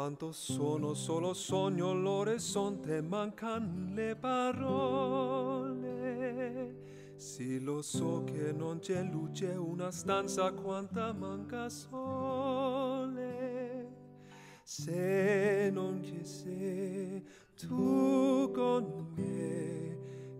Quando sono solo sogno l'orizzonte, mancan le parole. Sì, lo so che non c'è luce, una stanza quanta manca sole. Se non ci sei tu con me,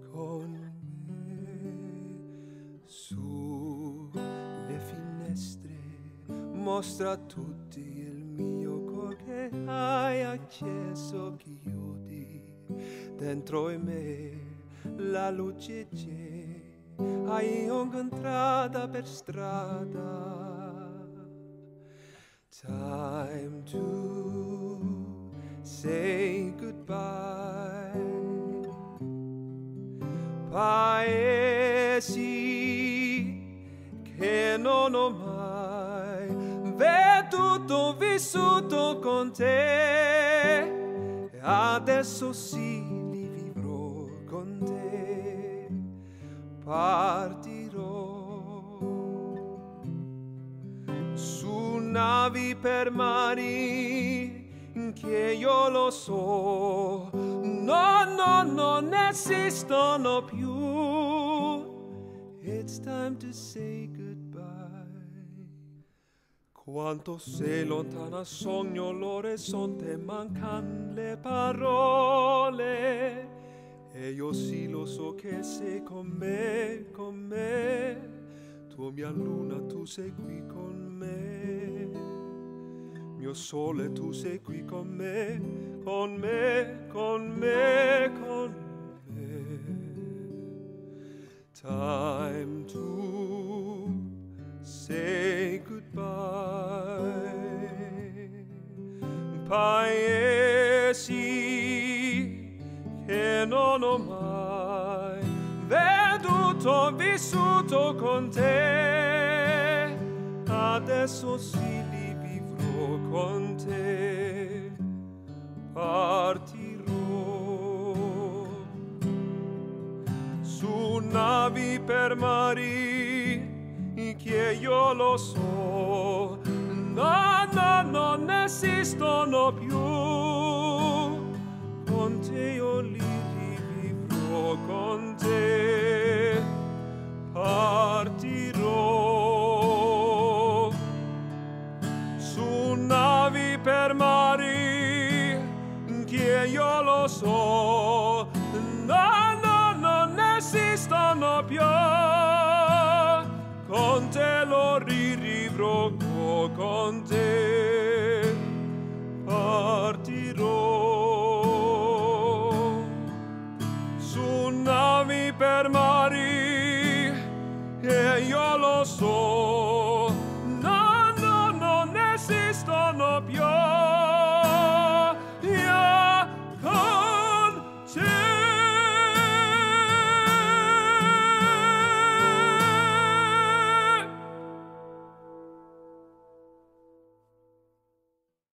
su le finestre mostra a tutti il mio cuore che hai acceso, chiudi dentro in me la luce c'è, hai incontrata per strada. Time to say goodbye. Paesi che non ho mai veduto, vissuto con te, e adesso sì li vivrò con te. Partirò su navi per mari che io lo so, no, non esistono più. It's time to say goodbye. Quanto sei lontana sogno l'orizzonte, mancan le parole. E io sì lo so che sei con me, con me. Tu mia luna, tu sei qui con me. Mio sole, tu sei qui con me, con me, con me, con me. Time to say goodbye. Paesi che non ho mai veduto, vissuto con te, adesso sì li vivrò con te. Partirò su navi per mari che io lo so, no, non esistono più. Con te io li rivivrò, con te partirò su navi per mari che io lo so, no, non esistono più. Con te lo rivivrò, con te partirò su navi per mari